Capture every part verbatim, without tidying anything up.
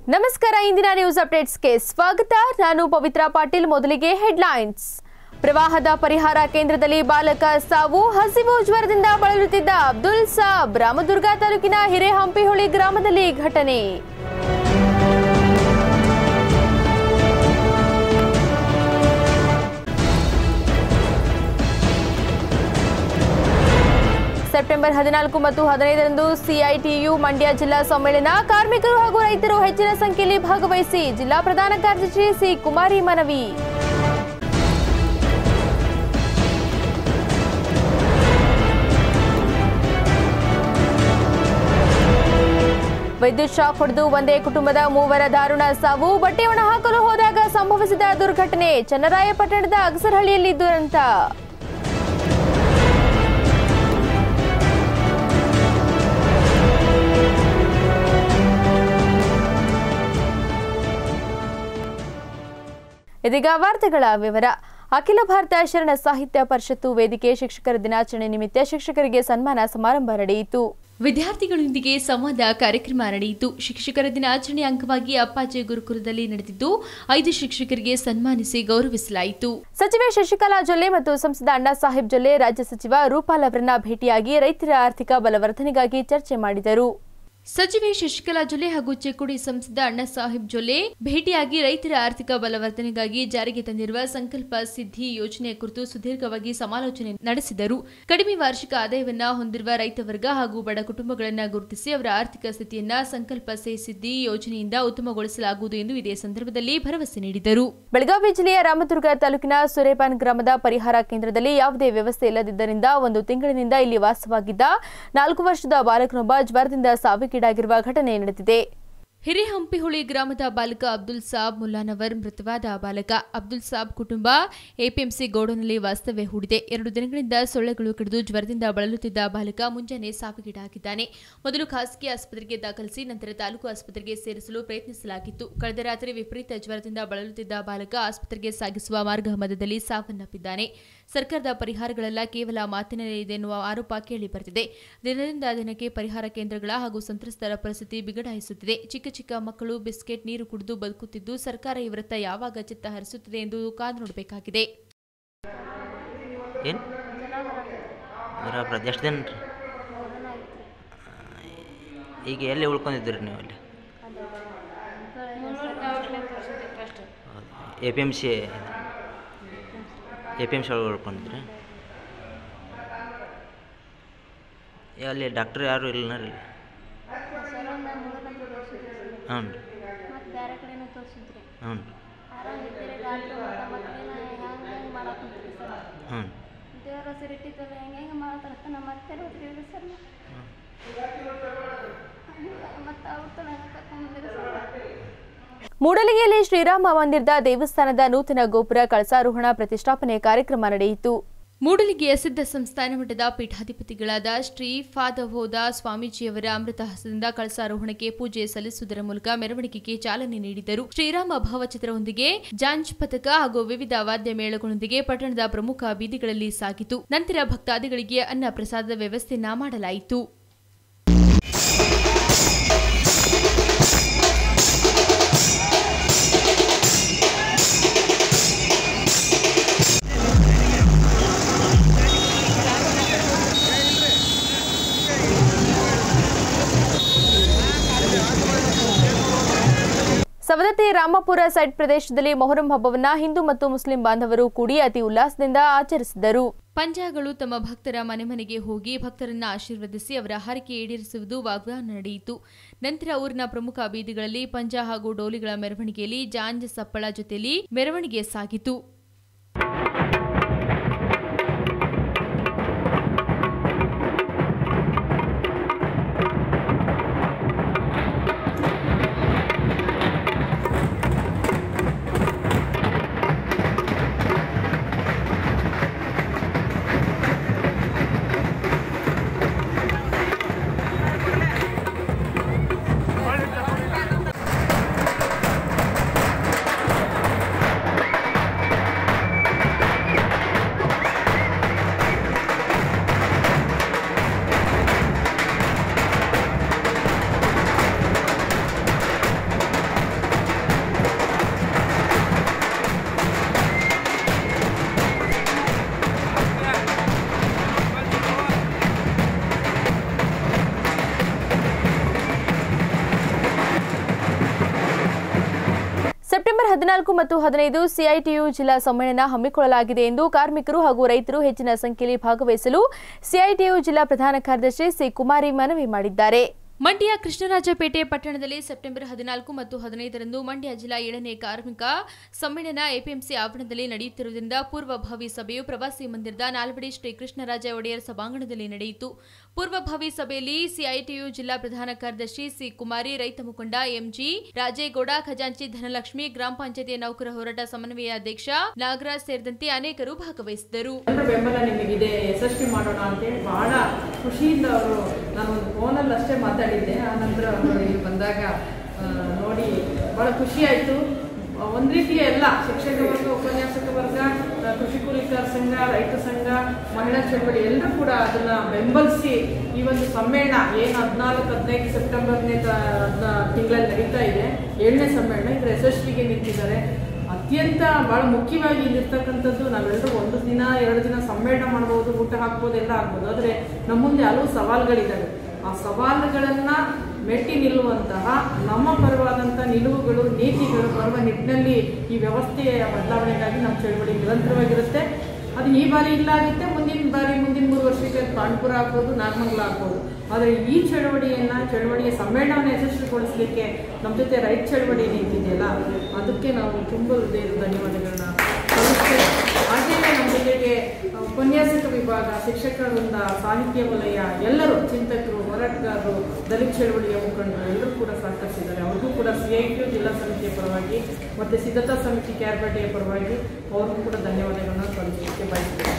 ನಮಸ್ಕಾರ ಇಂದಿನ ನ್ಯೂಸ್ ಅಪ್ಡೇಟ್ಸ್ಗೆ ಸ್ವಾಗತ ನಾನು ಪವಿತ್ರ ಪಾಟೀಲ್ ಮೊದಲಿಗೆ ಹೆಡ್ಲೈನ್ಸ್ ಪ್ರವಾಹದ ಪರಿಹಾರ ಕೇಂದ್ರದಲ್ಲಿ ಬಾಲಕ ಸಾವು ಹಸಿವು ಜ್ವರದಿಂದ ಬಳಲುತ್ತಿದ್ದ ಅಬ್ದುಲ್ ಸಾಬ್ ರಾಮದುರ್ಗ ತಾಲೂಕಿನ ಹಿರೇಹಂಪಿಹೊಳಿ ಗ್ರಾಮದಲ್ಲಿ ಘಟನೆ ಸೆಪ್ಟೆಂಬರ್ ಹದಿನಾಲ್ಕು ಮತ್ತು ಹದಿನೈದರಂದು ಸಿಐಟಿಯು ಮಂಡ್ಯ ಜಿಲ್ಲಾ ಸಮ್ಮೇಳನ ಕಾರ್ಮಿಕರು ಹಾಗೂ ರೈತರು ಹೆಚ್ಚಿನ ಸಂಖ್ಯೆಯಲ್ಲಿ ಭಾಗವಹಿಸಿ ಜಿಲ್ಲಾ ಪ್ರಧಾನ ಕಾರ್ಯದರ್ಶಿ ಸಿ ಕುಮಾರಿ ಮನವಿ ವಿದ್ಯುತ್ ಶಾಕ್ ಹೊಡೆದು ಒಂದೇ ಕುಟುಂಬದ ಮೂವರ ದಾರುಣ ಸಾವು ಬಟ್ಟೆ ಒಣ ಹಾಕಲು ಹೋದಾಗ ಸಂಭವಿಸಿದ ದುರ್ಘಟನೆ ಚನ್ನರಾಯಪಟ್ಟಣದ ಅಗಸರಹಳ್ಳಿಯಲ್ಲಿ ದುರಂತ ಇದೀಗ ವಾರ್ತೆಗಳ ವಿವರ ಅಖಿಲ ಭಾರತ ಶರಣ ಸಾಹಿತ್ಯ ಪರಿಷತ್ತು ವೇದಿಕೆ ಶಿಕ್ಷಕರ ದಿನಾಚರಣೆ ನಿಮಿತ್ತ ಶಿಕ್ಷಕರಿಗೆ ಸನ್ಮಾನ ಸಮಾರಂಭ ನಡೆಯಿತು. ವಿದ್ಯಾರ್ಥಿಗಳೊಂದಿಗೆ ಸಂವಾದ ಕಾರ್ಯಕ್ರಮ ನಡೆಯಿತು. ಶಿಕ್ಷಕರ ದಿನಾಚರಣೆ ಅಂಗವಾಗಿ ಅಪ್ಪಾಜಿ ಗುರುಕುಲದಲ್ಲಿ ನಡೆದಿದ್ದು ಐದು ಶಿಕ್ಷಕರಿಗೆ ಸನ್ಮಾನಿಸಿ ಗೌರವಿಸಲಾಯಿತು. ಸಚಿವೆ ಶಶಿಕಲಾ ಜೊಲ್ಲೆ ಮತ್ತು ಸಂಸದ ಅಣ್ಣಾ ಸಾಹೇಬ್ ಜೊಲ್ಲೆ ರಾಜ್ಯ ಸಚಿವ ರೂಪಾಲ್ ಅವರನ್ನ ಭೇಟಿಯಾಗಿ ರೈತರ ಆರ್ಥಿಕ ಬಲವರ್ಧನೆಗಾಗಿ ಚರ್ಚೆ ಮಾಡಿದರು. ಸಚಿವೆ ಶಶಿಕಲಾ ಜೊಲ್ಲೆ ಹಾಗೂ ಚಿಕ್ಕೋಡಿ ಸಂಸದ ಅಣ್ಣಾ ಸಾಹೇಬ್ ಜೊಲ್ಲೆ ಭೇಟಿಯಾಗಿ ರೈತರ ಆರ್ಥಿಕ ಬಲವರ್ಧನೆಗಾಗಿ ಜಾರಿಗೆ ತಂದಿರುವ ಸಂಕಲ್ಪ ಸಿದ್ಧಿ ಯೋಜನೆಯ ಕುರಿತು ಸುದೀರ್ಘವಾಗಿ ಸಮಾಲೋಚನೆ ನಡೆಸಿದರು. ಕಡಿಮೆ ವಾರ್ಷಿಕ ಆದಾಯವನ್ನ ಹೊಂದಿರುವ ರೈತ ವರ್ಗ ಹಾಗೂ ಬಡ ಕುಟುಂಬಗಳನ್ನು ಗುರುತಿಸಿ ಅವರ ಆರ್ಥಿಕ ಸ್ಥಿತಿಯನ್ನ ಸಂಕಲ್ಪ ಸಿದ್ಧಿ ಯೋಜನೆಯಿಂದ ಉತ್ತಮಗೊಳಿಸಲಾಗುವುದು ಎಂದು ಇದೇ ಸಂದರ್ಭದಲ್ಲಿ ಭರವಸೆ ನೀಡಿದರು. ಬೆಳಗಾವಿ ಜಿಲ್ಲೆಯ ರಾಮದುರ್ಗ ತಾಲೂಕಿನ ಸುರೇಪಾನ್ ಗ್ರಾಮದ ಪರಿಹಾರ ಕೇಂದ್ರದಲ್ಲಿ ಯಾವುದೇ ವ್ಯವಸ್ಥೆ ಇಲ್ಲದಿದ್ದರಿಂದ ಒಂದು ತಿಂಗಳಿನಿಂದ ಇಲ್ಲಿ ವಾಸವಾಗಿದ್ದ ನಾಲ್ಕು ವರ್ಷದ ಬಾಲಕನೊಬ್ಬ ಜ್ವರದಿಂದ ಸಾವಿಗೀಡಾಗಿರುವ ಘಟನೆ ನಡೆದಿದೆ. ಹಿರೇಹಂಪಿಹೊಳಿ ಗ್ರಾಮದ ಬಾಲಕ ಅಬ್ದುಲ್ ಸಾಬ್ ಮುಲ್ಲಾನವರ್ ಮೃತವಾದ ಬಾಲಕ. ಅಬ್ದುಲ್ ಸಾಬ್ ಕುಟುಂಬ ಎಪಿಎಂಸಿ ಗೋಡೌನ್ನಲ್ಲಿ ವಾಸ್ತವ್ಯ ಹೂಡಿದೆ. ಎರಡು ದಿನಗಳಿಂದ ಸೊಳ್ಳೆಗಳು ಕಡಿದು ಜ್ವರದಿಂದ ಬಳಲುತ್ತಿದ್ದ ಬಾಲಕ ಮುಂಜಾನೆ ಸಾವಿಗೀಡಾಗಿದ್ದಾನೆ. ಮೊದಲು ಖಾಸಗಿ ಆಸ್ಪತ್ರೆಗೆ ದಾಖಲಿಸಿ ನಂತರ ತಾಲೂಕು ಆಸ್ಪತ್ರೆಗೆ ಸೇರಿಸಲು ಪ್ರಯತ್ನಿಸಲಾಗಿತ್ತು. ಕಳೆದ ರಾತ್ರಿ ವಿಪರೀತ ಜ್ವರದಿಂದ ಬಳಲುತ್ತಿದ್ದ ಬಾಲಕ ಆಸ್ಪತ್ರೆಗೆ ಸಾಗಿಸುವ ಮಾರ್ಗ ಮಧ್ಯದಲ್ಲಿ ಸಾವನ್ನಪ್ಪಿದ್ದಾನೆ. ಸರ್ಕಾರದ ಪರಿಹಾರಗಳೆಲ್ಲ ಕೇವಲ ಮಾತಿನಲ್ಲಿದೆ ಎನ್ನುವ ಆರೋಪ ಕೇಳಿಬರುತ್ತಿದೆ. ದಿನದಿಂದ ದಿನಕ್ಕೆ ಪರಿಹಾರ ಕೇಂದ್ರಗಳ ಹಾಗೂ ಸಂತ್ರಸ್ತರ ಪರಿಸ್ಥಿತಿ ಬಿಗಡಾಯಿಸುತ್ತಿದೆ. ಚಿಕ್ಕ ಚಿಕ್ಕ ಮಕ್ಕಳು ಬಿಸ್ಕೆಟ್ ನೀರು ಕುಡಿದು ಬದುಕುತ್ತಿದ್ದು ಸರ್ಕಾರ ಇವರತ್ತ ಯಾವಾಗ ಚಿತ್ತ ಹರಿಸುತ್ತದೆ ಎಂದು ಕಾದು ನೋಡಬೇಕಾಗಿದೆ. ಈಗ ಎಲ್ಲಿ ಉಳ್ಕೊಂಡಿದ್ದೀರಿ ನೀವು? ಅಲ್ಲಿ A P M C A P M C ಒಳಗೆ ಉಳ್ಕೊಂಡಿದ್ರಿ? ಅಲ್ಲಿ ಡಾಕ್ಟ್ರ್ ಯಾರು ಇಲ್ಲ ರೀ? ಹ್ಞೂ ರೀ ಹ್ಞೂ ಮೂಡಲಗಿಯಲ್ಲಿ ಶ್ರೀರಾಮ ಮಂದಿರದ ದೇವಸ್ಥಾನದ ನೂತನ ಗೋಪುರ ಕಳಸಾರೋಹಣ ಪ್ರತಿಷ್ಠಾಪನೆ ಕಾರ್ಯಕ್ರಮ ನಡೆಯಿತು. ಮೂಡಲಗಿಯ ಸಿದ್ಧ ಸಂಸ್ಥಾನ ಮಠದ ಪೀಠಾಧಿಪತಿಗಳಾದ ಶ್ರೀ ಫಾದವೋದ ಸ್ವಾಮೀಜಿಯವರ ಅಮೃತ ಹಸ್ತದಿಂದ ಕಳಸಾರೋಹಣಕ್ಕೆ ಪೂಜೆ ಸಲ್ಲಿಸುವುದರ ಮೂಲಕ ಮೆರವಣಿಗೆಗೆ ಚಾಲನೆ ನೀಡಿದರು. ಶ್ರೀರಾಮ ಭಾವಚಿತ್ರದೊಂದಿಗೆ ಜಾಂಜ್ ಪಥಕ ಹಾಗೂ ವಿವಿಧ ವಾದ್ಯ ಮೇಳಗಳೊಂದಿಗೆ ಪಟ್ಟಣದ ಪ್ರಮುಖ ಬೀದಿಗಳಲ್ಲಿ ಸಾಗಿತು. ನಂತರ ಭಕ್ತಾದಿಗಳಿಗೆ ಅನ್ನ ಪ್ರಸಾದದ ವ್ಯವಸ್ಥೆಯನ್ನ ಮಾಡಲಾಯಿತು. ಸವದತ್ತಿ ರಾಮಪುರ ಸೈಡ್ ಪ್ರದೇಶದಲ್ಲಿ ಮೊಹರಂ ಹಬ್ಬವನ್ನ ಹಿಂದೂ ಮತ್ತು ಮುಸ್ಲಿಂ ಬಾಂಧವರು ಕೂಡಿ ಅತಿ ಉಲ್ಲಾಸದಿಂದ ಆಚರಿಸಿದರು. ಪಂಜಾಗಳು ತಮ್ಮ ಭಕ್ತರ ಮನೆ ಮನೆಗೆ ಹೋಗಿ ಭಕ್ತರನ್ನ ಆಶೀರ್ವದಿಸಿ ಅವರ ಹರಕೆ ಈಡೇರಿಸುವುದು ವಾಗ್ದಾನ ನಡೆಯಿತು. ನಂತರ ಊರಿನ ಪ್ರಮುಖ ಬೀದಿಗಳಲ್ಲಿ ಪಂಜಾ ಹಾಗೂ ಡೋಲಿಗಳ ಮೆರವಣಿಗೆಯಲ್ಲಿ ಜಾಂಜ್ ಸಪ್ಪಳ ಜೊತೆಯಲ್ಲಿ ಮೆರವಣಿಗೆ ಸಾಗಿತು. ಹದಿನಾಲ್ಕು ಮತ್ತು ಹದಿನೈದು ಸಿಐಟಿಯು ಜಿಲ್ಲಾ ಸಮ್ಮೇಳನ ಹಮ್ಮಿಕೊಳ್ಳಲಾಗಿದೆ ಎಂದು ಕಾರ್ಮಿಕರು ಹಾಗೂ ರೈತರು ಹೆಚ್ಚಿನ ಸಂಖ್ಯೆಯಲ್ಲಿ ಭಾಗವಹಿಸಲು ಸಿಐಟಿಯು ಜಿಲ್ಲಾ ಪ್ರಧಾನ ಕಾರ್ಯದರ್ಶಿ ಸಿ ಕುಮಾರಿ ಮನವಿ ಮಾಡಿದ್ದಾರೆ. ಮಂಡ್ಯ ಕೃಷ್ಣರಾಜಪೇಟೆ ಪಟ್ಟಣದಲ್ಲಿ ಸೆಪ್ಟೆಂಬರ್ ಹದಿನಾಲ್ಕು ಮತ್ತು ಹದಿನೈದರಂದು ಮಂಡ್ಯ ಜಿಲ್ಲಾ ಏಳನೇ ಕಾರ್ಮಿಕ ಸಮ್ಮೇಳನ ಎಪಿಎಂಸಿ ಆವರಣದಲ್ಲಿ ನಡೆಯುತ್ತಿರುವುದರಿಂದ ಪೂರ್ವಭಾವಿ ಸಭೆಯು ಪ್ರವಾಸಿ ಮಂದಿರದ ನಾಲ್ವಡಿ ಶ್ರೀ ಕೃಷ್ಣರಾಜ ಒಡೆಯರ್ ಸಭಾಂಗಣದಲ್ಲಿ ನಡೆಯಿತು. ಪೂರ್ವಭಾವಿ ಸಭೆಯಲ್ಲಿ ಸಿಐಟಿಯು ಜಿಲ್ಲಾ ಪ್ರಧಾನ ಕಾರ್ಯದರ್ಶಿ ಸಿ ಕುಮಾರಿ, ರೈತ ಮುಖಂಡ ಎಂಜಿ ರಾಜೇಗೌಡ, ಖಜಾಂಚಿ ಧನಲಕ್ಷ್ಮಿ, ಗ್ರಾಮ ಪಂಚಾಯತಿ ನೌಕರ ಹೋರಾಟ ಸಮನ್ವಯ ಅಧ್ಯಕ್ಷ ನಾಗರಾಜ್ ಸೇರಿದಂತೆ ಅನೇಕರು ಭಾಗವಹಿಸಿದ್ದರು. ಬೆಂಬಲ ನಿಮಗಿದೆ, ಯಶಸ್ವಿ ಮಾಡೋಣ ಅಂತೇಳಿ ಬಹಳ ಖುಷಿಯಿಂದ ಅವರು ನಾನು ಒಂದು ಫೋನಲ್ಲಿ ಅಷ್ಟೇ ಮಾತಾಡಿದ್ದೆ. ಆ ನಂತರ ಅವರು ಇಲ್ಲಿ ಬಂದಾಗ ನೋಡಿ ಬಹಳ ಖುಷಿ ಆಯಿತು. ಒಂದು ರೀತಿಯ ಎಲ್ಲ ಶಿಕ್ಷಕ ವರ್ಗ, ಉಪನ್ಯಾಸಕ ವರ್ಗ, ಕೃಷಿ ಕೂಲಿಕಾರ ಸಂಘ, ರೈತ ಸಂಘ, ಮಹಿಳಾ ಚಳವಳಿ ಎಲ್ಲರೂ ಕೂಡ ಅದನ್ನ ಬೆಂಬಲಿಸಿ ಈ ಒಂದು ಸಮ್ಮೇಳನ ಏನು ಹದಿನಾಲ್ಕು ಹದಿನೈದು ಸೆಪ್ಟೆಂಬರ್ನೇ ತಿಂಗಳಲ್ಲಿ ನಡೀತಾ ಇದೆ, ಏಳನೇ ಸಮ್ಮೇಳನ, ಇದರ ಯಶಸ್ವಿಗೆ ನಿಂತಿದ್ದಾರೆ. ಅತ್ಯಂತ ಬಹಳ ಮುಖ್ಯವಾಗಿ ಇಲ್ಲಿರ್ತಕ್ಕಂಥದ್ದು, ನಾವೆಲ್ಲರೂ ಒಂದು ದಿನ ಎರಡು ದಿನ ಸಮ್ಮೇಳನ ಮಾಡ್ಬೋದು, ಊಟ ಹಾಕ್ಬೋದು, ಎಲ್ಲ ಆಗ್ಬೋದು. ಆದರೆ ನಮ್ಮ ಮುಂದೆ ಹಲವು ಸವಾಲುಗಳಿದ್ದಾವೆ. ಆ ಸವಾಲುಗಳನ್ನ ಮೆಟ್ಟಿ ನಿಲ್ಲುವಂತಹ ನಮ್ಮ ಪರವಾದಂಥ ನಿಲುವುಗಳು, ನೀತಿಗಳು ಬರುವ ನಿಟ್ಟಿನಲ್ಲಿ ಈ ವ್ಯವಸ್ಥೆಯ ಬದಲಾವಣೆಗಾಗಿ ನಮ್ಮ ಚಳವಳಿ ನಿರಂತರವಾಗಿರುತ್ತೆ. ಅದು ಈ ಬಾರಿ ಇಲ್ಲ ಆಗುತ್ತೆ, ಮುಂದಿನ ಬಾರಿ ಮುಂದಿನ ಮೂರು ವರ್ಷಕ್ಕೆ ಕಾನ್ಪುರ ಆಗ್ಬೋದು, ನಾಗಮಂಗಲ ಆಗ್ಬೋದು. ಆದರೆ ಈ ಚಳವಳಿಯನ್ನ ಚಳವಳಿಯ ಸಮ್ಮೇಳನವನ್ನು ಯಶಸ್ವಿಗೊಳಿಸಲಿಕ್ಕೆ ನಮ್ಮ ಜೊತೆ ರೈತ ಚಳವಳಿ ನಿಂತಿದೆಯಲ್ಲ, ಅದಕ್ಕೆ ನಾವು ತುಂಬ ಹೃದಯದ ಧನ್ಯವಾದಗಳನ್ನ ಸಲ್ಲಿಸ್ತೇವೆ. ಹಾಗೆಯೇ ನಮ್ಮ ಜೊತೆಗೆ ಉಪನ್ಯಾಸಕ ವಿಭಾಗ, ಶಿಕ್ಷಕ ವೃಂದ, ಸಾಹಿತ್ಯ ವಲಯ, ಎಲ್ಲರೂ ಚಿಂತಕರು, ಹೋರಾಟಗಾರರು, ದಲಿತ ಚಳವಳಿಯ ಮುಖಂಡರು ಎಲ್ಲರೂ ಕೂಡ ಸಹಕರಿಸಿದ್ದಾರೆ. ಅವ್ರಿಗೂ ಕೂಡ ಸಿಐಟಿಯು ಜಿಲ್ಲಾ ಸಮಿತಿಯ ಪರವಾಗಿ ಮತ್ತು ಸಿದ್ಧತಾ ಸಮಿತಿ ಕ್ಯಾರ್ಪೇಟೆಯ ಪರವಾಗಿ ಅವ್ರಿಗೂ ಕೂಡ ಧನ್ಯವಾದಗಳನ್ನ ಸಲ್ಲಿಸಲಿಕ್ಕೆ ಬಯಸ್ತೇನೆ.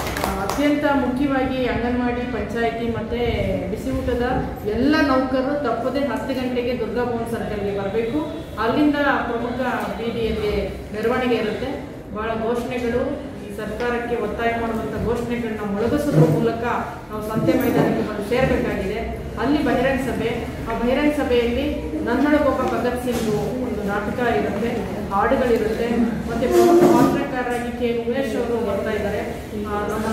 ಅತ್ಯಂತ ಮುಖ್ಯವಾಗಿ ಅಂಗನವಾಡಿ, ಪಂಚಾಯಿತಿ ಮತ್ತು ಬಿಸಿ ಊಟದ ಎಲ್ಲ ನೌಕರರು ತಪ್ಪದೇ ಹತ್ತು ಗಂಟೆಗೆ ದುರ್ಗಾ ಭವನ್ ಸರ್ಕಲ್ಗೆ ಬರಬೇಕು. ಅಲ್ಲಿಂದ ಪ್ರಮುಖ ಬೀದಿಯಲ್ಲಿ ಮೆರವಣಿಗೆ ಇರುತ್ತೆ. ಬಹಳ ಘೋಷಣೆಗಳು, ಈ ಸರ್ಕಾರಕ್ಕೆ ಒತ್ತಾಯ ಮಾಡುವಂಥ ಘೋಷಣೆಗಳನ್ನ ಮೊಳಗಿಸೋದ್ರ ಮೂಲಕ ನಾವು ಸಂತೆ ಮೈದಾನಕ್ಕೆ ಬಂದು ಸೇರಬೇಕಾಗಿದೆ. ಅಲ್ಲಿ ಬಹಿರಂಗ ಸಭೆ, ಆ ಬಹಿರಂಗ ಸಭೆಯಲ್ಲಿ ನನ್ನೊಳಗೊಬ್ಬ ಭಗತ್ ಸಿಂಗ್ ಒಂದು ನಾಟಕ ಇರುತ್ತೆ, ಹಾಡುಗಳಿರುತ್ತೆ. ಮತ್ತು ಪ್ರಮುಖ ಪಾತ್ರಕಾರರಾಗಿ ಕೆ ಉಮೇಶ್ ಅವರು ಬರ್ತಾ ಇದ್ದಾರೆ. ನಮ್ಮ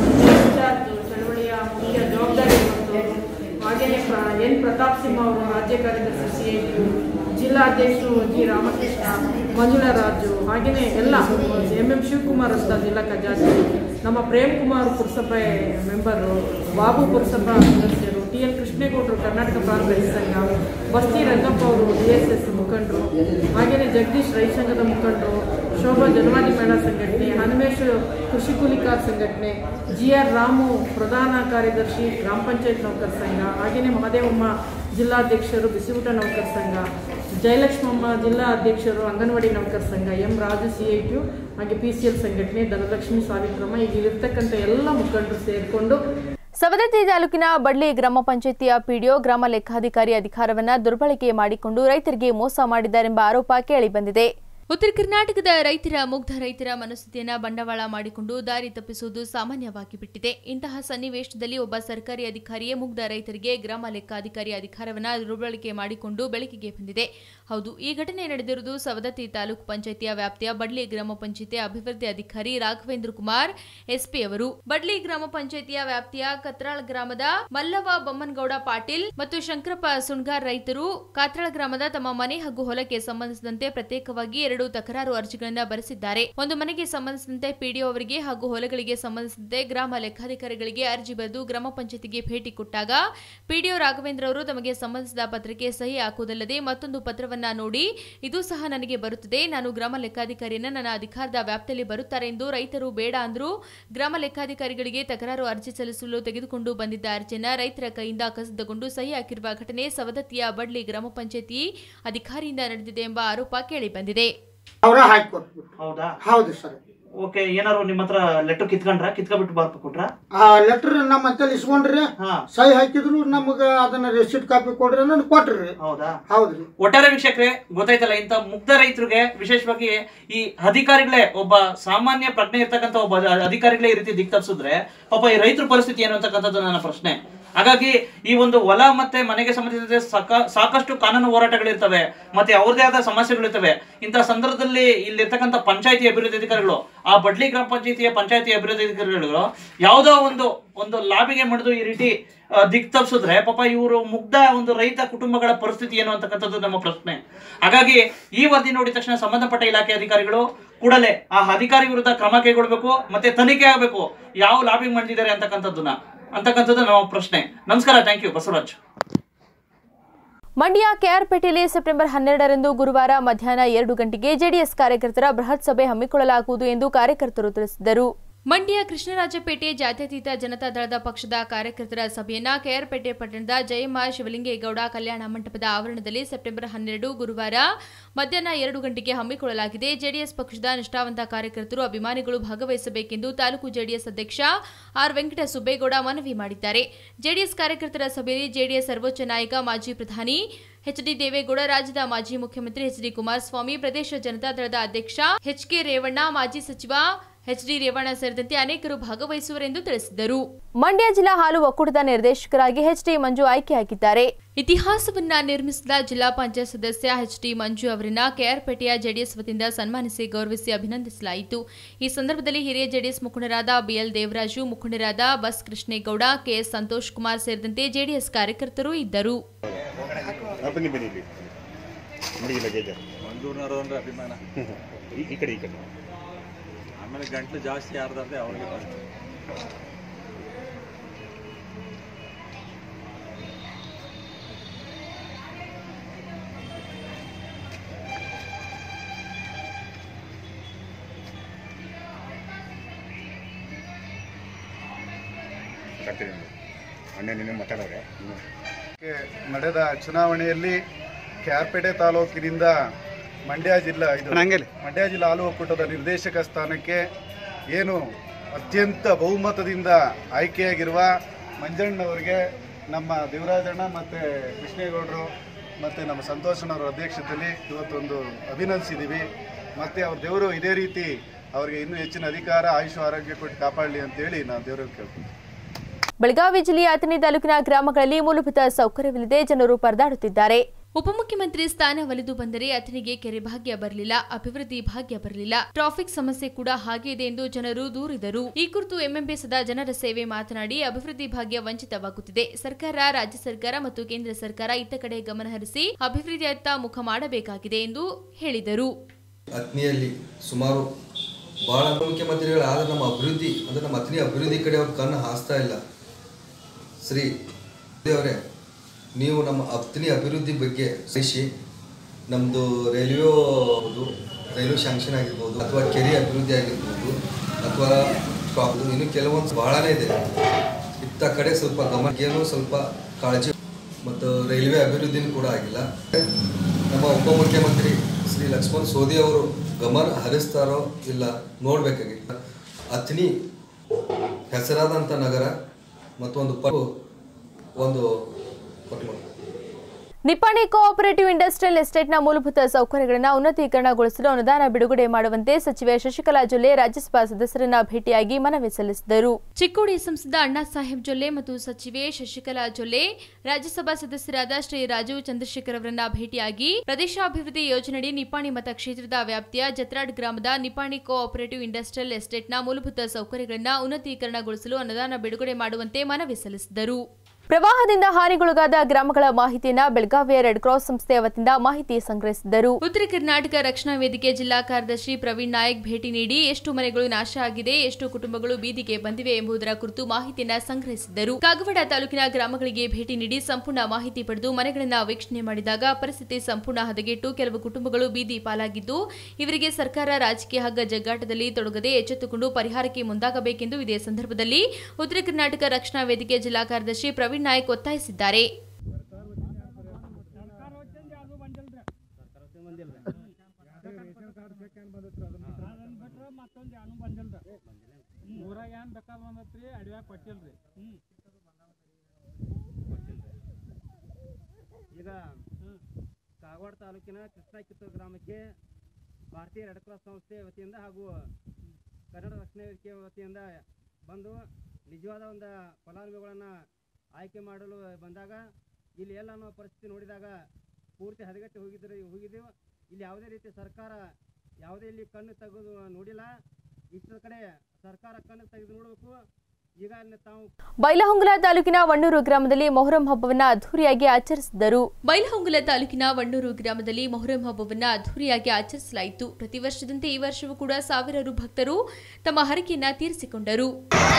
ಚಳವಳಿಯ ಮುಖ್ಯ ಜವಾಬ್ದಾರಿ ಮತ್ತು ಹಾಗೆಯೇ ಎನ್ ಪ್ರತಾಪ್ ಸಿಂಹ ಅವರು ರಾಜ್ಯ ಕಾರ್ಯದರ್ಶಿ ಸಿಐಟಿಯು, ಜಿಲ್ಲಾಧ್ಯಕ್ಷರು ಜಿ ರಾಮಕೃಷ್ಣ, ಮಂಜುಳಾ ರಾಜು, ಹಾಗೆಯೇ ಎಲ್ಲ ಎಂ ಎಂ ಶಿವಕುಮಾರ್ ಅಂತ ಜಿಲ್ಲಾ ಖಜಾಂಚಿ, ನಮ್ಮ ಪ್ರೇಮ್ ಕುಮಾರ್ ಪುರಸಭೆ ಮೆಂಬರು, ಬಾಬು ಪುರಸಭಾ ಸದಸ್ಯರು, ಟಿ ಎನ್ ಕೃಷ್ಣೇಗೌಡರು ಕರ್ನಾಟಕ ಪ್ರಾಂತ ರೈತ ಸಂಘ, ಬಸ್ತಿ ರಂಗಪ್ಪ ಅವರು ಡಿ ಎಸ್ ಎಸ್ ಮುಖಂಡರು, ಹಾಗೆಯೇ ಜಗದೀಶ್ ರೈತ ಸಂಘದ ಮುಖಂಡರು, ಶೋಭಾ ಜನವಾದಿ ಮಹಿಳಾ ಸಂಘಟನೆ, ಹನುಮೇಶ್ ಕೃಷಿ ಕೂಲಿಕಾರ ಸಂಘಟನೆ, ಜಿ ಆರ್ ರಾಮು ಪ್ರಧಾನ ಕಾರ್ಯದರ್ಶಿ ಗ್ರಾಮ ಪಂಚಾಯತ್ ನೌಕರ ಸಂಘ, ಹಾಗೆಯೇ ಮಹದೇವಮ್ಮ ಜಿಲ್ಲಾಧ್ಯಕ್ಷರು ಬಿಸಿಯೂಟ ನೌಕರ ಸಂಘ, ಜಯಲಕ್ಷ್ಮಮ್ಮ ಜಿಲ್ಲಾ ಅಧ್ಯಕ್ಷರು ಅಂಗನವಾಡಿ ನೌಕರ ಸಂಘ, ಎಂ ರಾಜು ಸಿಐಟಿಯು, ಹಾಗೆ ಪಿ ಸಿ ಎಲ್ ಸಂಘಟನೆ, ಧನಲಕ್ಷ್ಮಿ ಸಾವಿತ್ರಮ್ಮ, ಈಗ ಇಲ್ಲಿರ್ತಕ್ಕಂಥ ಎಲ್ಲ ಮುಖಂಡರು ಸೇರಿಕೊಂಡು ಸವದತ್ತಿ ತಾಲೂಕಿನ ಬಡ್ಲಿ ಗ್ರಾಮ ಪಂಚಾಯಿತಿಯ ಪಿಡಿಒ ಗ್ರಾಮ ಲೆಕ್ಕಾಧಿಕಾರಿ ಅಧಿಕಾರವನ್ನು ದುರ್ಬಳಕೆ ಮಾಡಿಕೊಂಡು ರೈತರಿಗೆ ಮೋಸ ಮಾಡಿದ್ದಾರೆಂಬ ಆರೋಪ ಕೇಳಿಬಂದಿದೆ. ಉತ್ತರ ಕರ್ನಾಟಕದ ರೈತರ ಮುಗ್ಧ ರೈತರ ಮನಸ್ಥಿತಿಯನ್ನು ಬಂಡವಾಳ ಮಾಡಿಕೊಂಡು ದಾರಿ ತಪ್ಪಿಸುವುದು ಸಾಮಾನ್ಯವಾಗಿ ಬಿಟ್ಟಿದೆ. ಇಂತಹ ಸನ್ನಿವೇಶದಲ್ಲಿ ಒಬ್ಬ ಸರ್ಕಾರಿ ಅಧಿಕಾರಿಯೇ ಮುಗ್ಧ ರೈತರಿಗೆ ಗ್ರಾಮ ಲೆಕ್ಕಾಧಿಕಾರಿ ಅಧಿಕಾರವನ್ನು ದುರ್ಬಳಕೆ ಮಾಡಿಕೊಂಡು ಬೆಳಕಿಗೆ ಬಂದಿದೆ. ಹೌದು, ಈ ಘಟನೆ ನಡೆದಿರುವುದು ಸವದತ್ತಿ ತಾಲೂಕು ಪಂಚಾಯಿತಿಯ ವ್ಯಾಪ್ತಿಯ ಬಡ್ಲಿ ಗ್ರಾಮ ಪಂಚಾಯಿತಿ ಅಭಿವೃದ್ಧಿ ಅಧಿಕಾರಿ ರಾಘವೇಂದ್ರ ಕುಮಾರ್ ಎಸ್ಪಿ ಅವರು ಬಡ್ಲಿ ಗ್ರಾಮ ಪಂಚಾಯಿತಿಯ ವ್ಯಾಪ್ತಿಯ ಕತ್ರಾಳ ಗ್ರಾಮದ ಮಲ್ಲವ ಬೊಮ್ಮನಗೌಡ ಪಾಟೀಲ್ ಮತ್ತು ಶಂಕರಪ್ಪ ಸುಣ್ಗಾರ್ ರೈತರು ಕಾತ್ರಾಳ ಗ್ರಾಮದ ತಮ್ಮ ಮನೆ ಹಾಗೂ ಹೊಲಕ್ಕೆ ಸಂಬಂಧಿಸಿದಂತೆ ಪ್ರತ್ಯೇಕವಾಗಿ ಎರಡು ತಕರಾರು ಅರ್ಜಿಗಳನ್ನು ಬರೆಸಿದ್ದಾರೆ. ಒಂದು ಮನೆಗೆ ಸಂಬಂಧಿಸಿದಂತೆ ಪಿಡಿಒ ಅವರಿಗೆ ಹಾಗೂ ಹೊಲಗಳಿಗೆ ಸಂಬಂಧಿಸಿದಂತೆ ಗ್ರಾಮ ಲೆಕ್ಕಾಧಿಕಾರಿಗಳಿಗೆ ಅರ್ಜಿ ಬರೆದು ಗ್ರಾಮ ಪಂಚಾಯತಿಗೆ ಭೇಟಿ ಕೊಟ್ಟಾಗ ಪಿಡಿಒ ರಾಘವೇಂದ್ರ ಅವರು ತಮಗೆ ಸಂಬಂಧಿಸಿದ ಪತ್ರಕ್ಕೆ ಸಹಿ ಹಾಕುವುದಲ್ಲದೆ ಮತ್ತೊಂದು ಪತ್ರವನ್ನ ನೋಡಿ ಇದು ಸಹ ನನಗೆ ಬರುತ್ತದೆ, ನಾನು ಗ್ರಾಮ ಲೆಕ್ಕಾಧಿಕಾರಿಯನ್ನ ನನ್ನ ಅಧಿಕಾರದ ವ್ಯಾಪ್ತಿಯಲ್ಲಿ ಬರುತ್ತಾರೆ ಎಂದು ರೈತರು ಬೇಡ ಅಂದ್ರು. ಗ್ರಾಮ ಲೆಕ್ಕಾಧಿಕಾರಿಗಳಿಗೆ ತಕರಾರು ಅರ್ಜಿ ಸಲ್ಲಿಸಲು ತೆಗೆದುಕೊಂಡು ಬಂದಿದ್ದ ಅರ್ಜಿಯನ್ನ ರೈತರ ಕೈಯಿಂದ ಕಸಿದುಕೊಂಡು ಸಹಿ ಹಾಕಿರುವ ಘಟನೆ ಸವದತ್ತಿಯ ಬಡ್ಲಿ ಗ್ರಾಮ ಪಂಚಾಯತಿ ಅಧಿಕಾರಿಯಿಂದ ನಡೆದಿದೆ ಎಂಬ ಆರೋಪ ಕೇಳಿಬಂದಿದೆ. ಅವರ ಹಾಕಿ ಹೌದಾ? ಹೌದು ಸರ್. ಓಕೆ, ಏನಾರು ನಿಮ್ಮ ಹತ್ರ ಲೆಟರ್ ಕಿತ್ಕೊಂಡ್ರ ಕಿತ್ಕೊಂಡ್ಬಿಟ್ಟು ಬರ್ಬೇಕು ಕೊಟ್ರ? ಆ ಲೆಟರ್ ನಮ್ಮ ಹತ್ರ ಇಸ್ಕೊಂಡ್ರಿ, ಸಹಿ ಹಾಕಿದ್ರು, ನಮಗ ಅದನ್ನ ರೆಸಿಟ್ ಕಾಪಿ ಕೊಡ್ರಿ ನಾನು ಕೊಟ್ರಿ. ಹೌದಾ? ಹೌದ್ರಿ. ಒಟ್ಟಾರೆ ವೀಕ್ಷಕರೇ ಗೊತ್ತಾಯ್ತಲ್ಲ, ಇಂತ ಮುಗ್ಧ ರೈತರಿಗೆ ವಿಶೇಷವಾಗಿ ಈ ಅಧಿಕಾರಿಗಳೇ ಒಬ್ಬ ಸಾಮಾನ್ಯ ಪ್ರಜ್ಞೆ ಇರ್ತಕ್ಕಂಥ ಒಬ್ಬ ಅಧಿಕಾರಿಗಳೇ ಈ ರೀತಿ ದಿಕ್ ತಪ್ಪಿಸಿದ್ರೆ ಪಾಪ ಈ ರೈತರ ಪರಿಸ್ಥಿತಿ ಏನು ಅಂತಕ್ಕಂಥದ್ದು ನನ್ನ ಪ್ರಶ್ನೆ. ಹಾಗಾಗಿ ಈ ಒಂದು ಹೊಲ ಮತ್ತೆ ಮನೆಗೆ ಸಂಬಂಧಿಸಿದ ಸಾಕ ಸಾಕಷ್ಟು ಕಾನೂನು ಹೋರಾಟಗಳಿರ್ತವೆ, ಮತ್ತೆ ಅವ್ರದೇ ಆದ ಸಮಸ್ಯೆಗಳಿರ್ತವೆ. ಇಂತಹ ಸಂದರ್ಭದಲ್ಲಿ ಇಲ್ಲಿರ್ತಕ್ಕಂಥ ಪಂಚಾಯತಿ ಅಭಿವೃದ್ಧಿ ಅಧಿಕಾರಿಗಳು, ಆ ಬಡ್ಲಿ ಗ್ರಾಮ ಪಂಚಾಯತಿಯ ಪಂಚಾಯತಿ ಅಭಿವೃದ್ಧಿ ಅಧಿಕಾರಿಗಳು ಯಾವುದೋ ಒಂದು ಒಂದು ಲಾಬಿಗೆ ಮಾಡಿದು ಈ ರೀತಿ ದಿಕ್ ತಪ್ಪಿಸಿದ್ರೆ ಪಾಪ ಇವರು ಮುಗ್ಧ ಒಂದು ರೈತ ಕುಟುಂಬಗಳ ಪರಿಸ್ಥಿತಿ ಏನು ಅಂತಕ್ಕಂಥದ್ದು ನಮ್ಮ ಪ್ರಶ್ನೆ. ಹಾಗಾಗಿ ಈ ವರದಿ ನೋಡಿದ ತಕ್ಷಣ ಸಂಬಂಧಪಟ್ಟ ಇಲಾಖೆ ಅಧಿಕಾರಿಗಳು ಕೂಡಲೇ ಆ ಅಧಿಕಾರಿ ವಿರುದ್ಧ ಕ್ರಮ ಕೈಗೊಳ್ಳಬೇಕು, ಮತ್ತೆ ತನಿಖೆ ಆಗಬೇಕು ಯಾವ ಲಾಬಿಂಗ್ ಮಾಡಿದ್ದಾರೆ ಅಂತಕ್ಕಂಥದ್ದನ್ನ ಅಂತಕ್ಕಂಥದ್ದು ನಮ್ಮ ಪ್ರಶ್ನೆ. ನಮಸ್ಕಾರ, ಥ್ಯಾಂಕ್ ಯು. ಬಸವರಾಜ್. ಮಂಡ್ಯ ಕೆಆರ್ಪೇಟೆಯಲ್ಲಿ ಸೆಪ್ಟೆಂಬರ್ ಹನ್ನೆರಡರಂದು ಗುರುವಾರ ಮಧ್ಯಾಹ್ನ ಎರಡು ಗಂಟೆಗೆ ಜೆಡಿಎಸ್ ಕಾರ್ಯಕರ್ತರ ಬೃಹತ್ ಸಭೆ ಹಮ್ಮಿಕೊಳ್ಳಲಾಗುವುದು ಎಂದು ಕಾರ್ಯಕರ್ತರು ತಿಳಿಸಿದರು. ಮಂಡ್ಯ ಕೃಷ್ಣರಾಜಪೇಟೆ ಜಾತ್ಯತೀತ ಜನತಾ ದಳದ ಪಕ್ಷದ ಕಾರ್ಯಕರ್ತರ ಸಭೆಯನ್ನ ಕೆಆರ್ಪೇಟೆ ಪಟ್ಟಣದ ಜಯಮ್ಮ ಶಿವಲಿಂಗೇಗೌಡ ಕಲ್ಯಾಣ ಮಂಟಪದ ಆವರಣದಲ್ಲಿ ಸೆಪ್ಟೆಂಬರ್ ಹನ್ನೆರಡು ಗುರುವಾರ ಮಧ್ಯಾಹ್ನ ಎರಡು ಗಂಟೆಗೆ ಹಮ್ಮಿಕೊಳ್ಳಲಾಗಿದೆ. ಜೆಡಿಎಸ್ ಪಕ್ಷದ ನಿಷ್ಠಾವಂತ ಕಾರ್ಯಕರ್ತರು, ಅಭಿಮಾನಿಗಳು ಭಾಗವಹಿಸಬೇಕೆಂದು ತಾಲೂಕು ಜೆಡಿಎಸ್ ಅಧ್ಯಕ್ಷ ಆರ್ ವೆಂಕಟಸುಬ್ಬೇಗೌಡ ಮನವಿ ಮಾಡಿದ್ದಾರೆ. ಜೆಡಿಎಸ್ ಕಾರ್ಯಕರ್ತರ ಸಭೆಯಲ್ಲಿ ಜೆಡಿಎಸ್ ಸರ್ವೋಚ್ಚ ನಾಯಕ, ಮಾಜಿ ಪ್ರಧಾನಿ ಎಚ್ ಡಿ ದೇವೇಗೌಡ, ರಾಜ್ಯದ ಮಾಜಿ ಮುಖ್ಯಮಂತ್ರಿ ಎಚ್ ಡಿ ಕುಮಾರಸ್ವಾಮಿ, ಪ್ರದೇಶ ಜನತಾ ದಳದ ಅಧ್ಯಕ್ಷ ಎಚ್ ಕೆ ರೇವಣ್ಣ, ಮಾಜಿ ಸಚಿವ ಎಚ್ ಡಿ ರೇವಣ್ಣ ಸೇರಿದಂತೆ ಅನೇಕರು ಭಾಗವಹಿಸುವರೆಂದು ತಿಳಿಸಿದರು. ಮಂಡ್ಯ ಜಿಲ್ಲಾ ಹಾಲು ಒಕ್ಕೂಟದ ನಿರ್ದೇಶಕರಾಗಿ ಎಚ್ ಡಿ ಮಂಜು ಆಯ್ಕೆಯಾಗಿದ್ದಾರೆ. ಇತಿಹಾಸವನ್ನ ನಿರ್ಮಿಸಿದ ಜಿಲ್ಲಾ ಪಂಚಾಯತ್ ಸದಸ್ಯ ಎಚ್ ಡಿ ಮಂಜು ಅವರನ್ನ ಕೆಆರ್ಪೇಟೆಯ ಜೆಡಿಎಸ್ ವತಿಯಿಂದ ಸನ್ಮಾನಿಸಿ ಗೌರವಿಸಿ ಅಭಿನಂದಿಸಲಾಯಿತು. ಈ ಸಂದರ್ಭದಲ್ಲಿ ಹಿರಿಯ ಜೆಡಿಎಸ್ ಮುಖಂಡರಾದ ಬಿಎಲ್ ದೇವರಾಜು, ಮುಖಂಡರಾದ ಬಸ್ ಕೃಷ್ಣೇಗೌಡ, ಕೆಎಸ್ ಸಂತೋಷ್ ಕುಮಾರ್ ಸೇರಿದಂತೆ ಜೆಡಿಎಸ್ ಕಾರ್ಯಕರ್ತರು ಇದ್ದರು. ಆಮೇಲೆ ಗಂಟಲು ಜಾಸ್ತಿ ಯಾರ್ದಾದ್ರೆ ಅವ್ರಿಗೆ ಬರ್ತದೆ. ನಡೆದ ಚುನಾವಣೆಯಲ್ಲಿ ಕೆಆರ್ಪೇಟೆ ತಾಲೂಕಿನಿಂದ ಮಂಡ್ಯ ಜಿಲ್ಲಾ ಇದು ಮಂಡ್ಯ ಜಿಲ್ಲಾ ಹಾಲು ಒಕ್ಕೂಟದ ನಿರ್ದೇಶಕ ಸ್ಥಾನಕ್ಕೆ ಏನು ಅತ್ಯಂತ ಬಹುಮತದಿಂದ ಆಯ್ಕೆಯಾಗಿರುವ ಮಂಜಣ್ಣವರಿಗೆ ನಮ್ಮ ದೇವರಾಜಣ್ಣ ಮತ್ತು ಕೃಷ್ಣೇಗೌಡರು ಮತ್ತು ನಮ್ಮ ಸಂತೋಷಣ್ಣವರ ಅಧ್ಯಕ್ಷತೆಯಲ್ಲಿ ಇವತ್ತೊಂದು ಅಭಿನಂದಿಸಿದ್ದೀವಿ. ಮತ್ತು ಅವ್ರ ದೇವರು ಇದೇ ರೀತಿ ಅವರಿಗೆ ಇನ್ನೂ ಹೆಚ್ಚಿನ ಅಧಿಕಾರ, ಆಯುಷ್, ಆರೋಗ್ಯ ಕೊಟ್ಟು ಕಾಪಾಡಲಿ ಅಂತೇಳಿ ನಾವು ದೇವರಲ್ಲಿ ಕೇಳ್ತೀವಿ. ಬೆಳಗಾವಿ ಜಿಲ್ಲೆಯ ಅಥಣಿ ತಾಲೂಕಿನ ಗ್ರಾಮಗಳಲ್ಲಿ ಮೂಲಭೂತ ಸೌಕರ್ಯವಿಲ್ಲದೆ ಜನರು ಪರದಾಡುತ್ತಿದ್ದಾರೆ. ಉಪಮುಖ್ಯಮಂತ್ರಿ ಸ್ಥಾನ ಒಲಿದು ಬಂದರೆ ಅಥಣಿಗೆ ಕೆರೆ ಭಾಗ್ಯ ಬರಲಿಲ್ಲ, ಅಭಿವೃದ್ಧಿ ಭಾಗ್ಯ ಬರಲಿಲ್ಲ, ಟ್ರಾಫಿಕ್ ಸಮಸ್ಯೆ ಕೂಡ ಹಾಗೆ ಇದೆ ಎಂದು ಜನರು ದೂರಿದರು. ಈ ಕುರಿತು ಎಂಎಂಬೆಸದ ಜನರ ಸೇವೆ ಮಾತನಾಡಿ, ಅಭಿವೃದ್ಧಿ ಭಾಗ್ಯ ವಂಚಿತವಾಗುತ್ತಿದೆ. ಸರ್ಕಾರ, ರಾಜ್ಯ ಸರ್ಕಾರ ಮತ್ತು ಕೇಂದ್ರ ಸರ್ಕಾರ ಇತ್ತ ಕಡೆ ಗಮನ ಹರಿಸಿ ಅಭಿವೃದ್ಧಿಯತ್ತ ಮುಖ ಮಾಡಬೇಕಾಗಿದೆ ಎಂದು ಹೇಳಿದರು. ಅಥಣಿಯಲ್ಲಿ ಸುಮಾರು ಬಹಳ ಮುಖ್ಯಮಂತ್ರಿಗಳಾದ ನಮ್ಮ ಅಭಿವೃದ್ಧಿ ಅಂದ್ರೆ ನಮ್ಮ ಅಥಣಿ ಅಭಿವೃದ್ಧಿ ಕಡೆ ಅವ್ರು ಕಣ್ಣು ಹಾಸ್ತಾ ಇಲ್ಲ. ಶ್ರೀ ಅವರೇ, ನೀವು ನಮ್ಮ ಅಥಣಿ ಅಭಿವೃದ್ಧಿ ಬಗ್ಗೆ ಸಹಿಸಿ ನಮ್ಮದು ರೈಲ್ವೆ ರೈಲ್ವೆ ಶಾಂಕ್ಷನ್ ಆಗಿರ್ಬೋದು, ಅಥವಾ ಕೆರೆ ಅಭಿವೃದ್ಧಿ ಆಗಿರ್ಬೋದು, ಅಥವಾ ಇನ್ನು ಕೆಲವೊಂದು ಬಹಳನೇ ಇದೆ. ಇತ್ತ ಕಡೆ ಸ್ವಲ್ಪ ಗಮನಕ್ಕೇನು ಸ್ವಲ್ಪ ಕಾಳಜಿ, ಮತ್ತು ರೈಲ್ವೆ ಅಭಿವೃದ್ಧಿನೂ ಕೂಡ ಆಗಿಲ್ಲ. ನಮ್ಮ ಉಪಮುಖ್ಯಮಂತ್ರಿ ಶ್ರೀ ಲಕ್ಷ್ಮಣ ಸೋದಿ ಅವರು ಗಮನ ಹರಿಸ್ತಾರೋ ಇಲ್ಲ ನೋಡಬೇಕಾಗಿತ್ತು. ಅಥಣಿ ಹೆಸರಾದಂಥ ನಗರ ಮತ್ತು ಒಂದು ಪ ಒಂದು ನಿಪ್ಪಾಣಿ ಕೋಆಪರೇಟಿವ್ ಇಂಡಸ್ಟ್ರಿಯಲ್ ಎಸ್ಟೇಟ್ನ ಮೂಲಭೂತ ಸೌಕರ್ಯಗಳನ್ನು ಉನ್ನತೀಕರಣಗೊಳಿಸಲು ಅನುದಾನ ಬಿಡುಗಡೆ ಮಾಡುವಂತೆ ಸಚಿವೆ ಶಶಿಕಲಾ ಜೊಲ್ಲೆ ರಾಜ್ಯಸಭಾ ಸದಸ್ಯರನ್ನ ಭೇಟಿಯಾಗಿ ಮನವಿ ಸಲ್ಲಿಸಿದರು. ಚಿಕ್ಕೋಡಿ ಸಂಸದ ಅಣ್ಣಾ ಸಾಹೇಬ್ ಜೊಲ್ಲೆ ಮತ್ತು ಸಚಿವೆ ಶಶಿಕಲಾ ಜೊಲ್ಲೆ ರಾಜ್ಯಸಭಾ ಸದಸ್ಯರಾದ ಶ್ರೀ ರಾಜೀವ್ ಚಂದ್ರಶೇಖರ್ ಅವರನ್ನ ಭೇಟಿಯಾಗಿ ಪ್ರದೇಶಾಭಿವೃದ್ಧಿ ಯೋಜನೆಯಡಿ ನಿಪ್ಪಾಣಿ ಮತಕ್ಷೇತ್ರದ ವ್ಯಾಪ್ತಿಯ ಜತ್ರಾಡ್ ಗ್ರಾಮದ ನಿಪ್ಪಾಣಿ ಕೋಆಪರೇಟಿವ್ ಇಂಡಸ್ಟ್ರಿಯಲ್ ಎಸ್ಟೇಟ್ನ ಮೂಲಭೂತ ಸೌಕರ್ಯಗಳನ್ನು ಉನ್ನತೀಕರಣಗೊಳಿಸಲು ಅನುದಾನ ಬಿಡುಗಡೆ ಮಾಡುವಂತೆ ಮನವಿ ಸಲ್ಲಿಸಿದರು. ಪ್ರವಾಹದಿಂದ ಹಾನಿಗೊಳಗಾದ ಗ್ರಾಮಗಳ ಮಾಹಿತಿಯನ್ನು ಬೆಳಗಾವಿಯ ರೆಡ್ ಕ್ರಾಸ್ ಸಂಸ್ಥೆಯ ವತಿಯಿಂದ ಮಾಹಿತಿ ಸಂಗ್ರಹಿಸಿದರು. ಉತ್ತರ ಕರ್ನಾಟಕ ರಕ್ಷಣಾ ವೇದಿಕೆ ಜಿಲ್ಲಾ ಕಾರ್ಯದರ್ಶಿ ಪ್ರವೀಣ್ ನಾಯಕ್ ಭೇಟಿ ನೀಡಿ ಎಷ್ಟು ಮನೆಗಳು ನಾಶ ಆಗಿದೆ, ಎಷ್ಟು ಕುಟುಂಬಗಳು ಬೀದಿಗೆ ಬಂದಿವೆ ಎಂಬುದರ ಕುರಿತು ಮಾಹಿತಿಯನ್ನು ಸಂಗ್ರಹಿಸಿದ್ದರು. ಕಾಗವಾಡ ತಾಲೂಕಿನ ಗ್ರಾಮಗಳಿಗೆ ಭೇಟಿ ನೀಡಿ ಸಂಪೂರ್ಣ ಮಾಹಿತಿ ಪಡೆದು ಮನೆಗಳನ್ನು ವೀಕ್ಷಣೆ ಮಾಡಿದಾಗ ಪರಿಸ್ಥಿತಿ ಸಂಪೂರ್ಣ ಹದಗೆಟ್ಟು ಕೆಲವು ಕುಟುಂಬಗಳು ಬೀದಿ ಪಾಲಾಗಿದ್ದು, ಇವರಿಗೆ ಸರ್ಕಾರ ರಾಜಕೀಯ ಹಗ್ಗ ಜಗ್ಗಾಟದಲ್ಲಿ ತೊಡಗದೆ ಎಚ್ಚೆತ್ತುಕೊಂಡು ಪರಿಹಾರಕ್ಕೆ ಮುಂದಾಗಬೇಕೆಂದು ಇದೇ ಸಂದರ್ಭದಲ್ಲಿ ಉತ್ತರ ಕರ್ನಾಟಕ ರಕ್ಷಣಾ ವೇದಿಕೆ ಜಿಲ್ಲಾ ಕಾರ್ಯದರ್ಶಿ ಪ್ರವೀಣ್ ನಾಯಕ್ ಒತ್ತಾಯಿಸಿದ್ದಾರೆ. ಈಗ ಕಾಗವಾಡ ತಾಲೂಕಿನ ಕೃಷ್ಣ ಕಿತ್ತೂರು ಗ್ರಾಮಕ್ಕೆ ಭಾರತೀಯ ರೆಡ್ ಕ್ರಾಸ್ ಸಂಸ್ಥೆ ವತಿಯಿಂದ ಹಾಗೂ ಕನ್ನಡ ರಕ್ಷಣಾ ವೇದಿಕೆ ವತಿಯಿಂದ ಬಂದು ನಿಜವಾದ ಒಂದು ಫಲಾನುಭವಿಗಳನ್ನು ಆಯ್ಕೆ ಮಾಡಲು ಬಂದಾಗ ಇಲ್ಲಿ ಎಲ್ಲ ನಾವು ಪರಿಸ್ಥಿತಿ ನೋಡಿದಾಗ ಪೂರ್ತಿ ಹದಗೆಟ್ಟು ಹೋಗಿದ್ರೆ ಹೋಗಿದ್ದೆವು. ಇಲ್ಲಿ ಯಾವುದೇ ರೀತಿ ಸರ್ಕಾರ ಯಾವುದೇ ಇಲ್ಲಿ ಕಣ್ಣು ತೆಗೆದು ನೋಡಿಲ್ಲ. ಇಷ್ಟ ಕಡೆ ಸರ್ಕಾರ ಕಣ್ಣು ತೆಗೆದು ನೋಡಬೇಕು. ಈಗ ತಾವು ಬೈಲಹೊಂಗಲ ತಾಲೂಕಿನ ವಣ್ಣೂರು ಗ್ರಾಮದಲ್ಲಿ ಮೊಹರಂ ಹಬ್ಬವನ್ನ ಅದ್ದೂರಿಯಾಗಿ ಆಚರಿಸಿದರು. ಬೈಲಹೊಂಗಲ ತಾಲೂಕಿನ ವಣ್ಣೂರು ಗ್ರಾಮದಲ್ಲಿ ಮೊಹರಂ ಹಬ್ಬವನ್ನ ಅದ್ದೂರಿಯಾಗಿ ಆಚರಿಸಲಾಯಿತು. ಪ್ರತಿ ವರ್ಷದಂತೆ ಈ ವರ್ಷವೂ ಕೂಡ ಸಾವಿರಾರು ಭಕ್ತರು ತಮ್ಮ ಹರಕೆಯನ್ನ ತೀರಿಸಿಕೊಂಡರು.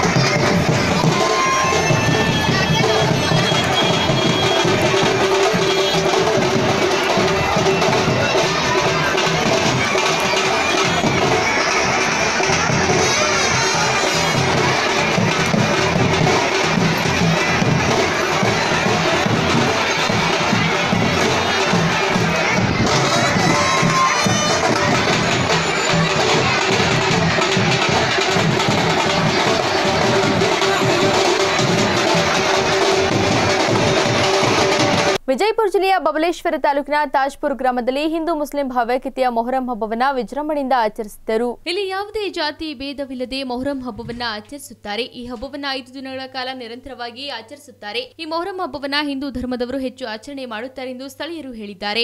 ವಿಜಯಪುರ ಜಿಲ್ಲೆಯ ಬಬಲೇಶ್ವರ ತಾಲೂಕಿನ ತಾಜ್ಪುರ ಗ್ರಾಮದಲ್ಲಿ ಹಿಂದೂ ಮುಸ್ಲಿಂ ಭಾವೈಕ್ಯತೆಯ ಮೊಹರಂ ಹಬ್ಬವನ್ನ ವಿಜೃಂಭಣೆಯಿಂದ ಆಚರಿಸಿದರು. ಇಲ್ಲಿ ಯಾವುದೇ ಜಾತಿ ಭೇದವಿಲ್ಲದೆ ಮೊಹರಂ ಹಬ್ಬವನ್ನ ಆಚರಿಸುತ್ತಾರೆ. ಈ ಹಬ್ಬವನ್ನ ಐದು ದಿನಗಳ ಕಾಲ ನಿರಂತರವಾಗಿ ಆಚರಿಸುತ್ತಾರೆ. ಈ ಮೊಹರಂ ಹಬ್ಬವನ್ನ ಹಿಂದೂ ಧರ್ಮದವರು ಹೆಚ್ಚು ಆಚರಣೆ ಮಾಡುತ್ತಾರೆ ಎಂದು ಸ್ಥಳೀಯರು ಹೇಳಿದ್ದಾರೆ.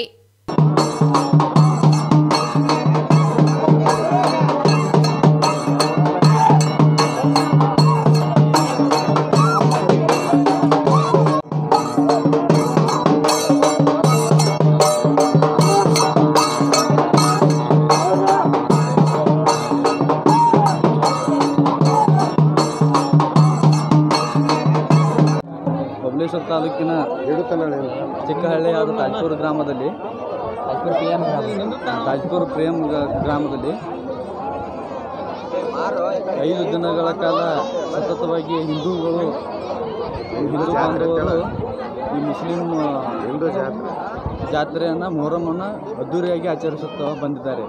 ಬಬಲೇಶ್ವರ ತಾಲೂಕಿನ ಚಿಕ್ಕಹಳ್ಳಿಯಾದ ತಾಜ್ಪುರ ಗ್ರಾಮದಲ್ಲಿ ತಾಜ್ಪುರ ಪ್ರೇಮ್ ಗ್ರಾಮದಲ್ಲಿ ಐದು ದಿನಗಳ ಕಾಲ ಸತತವಾಗಿ ಹಿಂದೂಗಳು ಹಿಂದೂ ಬಾಂಧವರು ಈ ಮುಸ್ಲಿಂ ಹಿಂದೂ ಜಾತ್ರೆಯನ್ನು ಮೊಹರಮನ್ನು ಅದ್ದೂರಿಯಾಗಿ ಆಚರಿಸುತ್ತಾ ಬಂದಿದ್ದಾರೆ.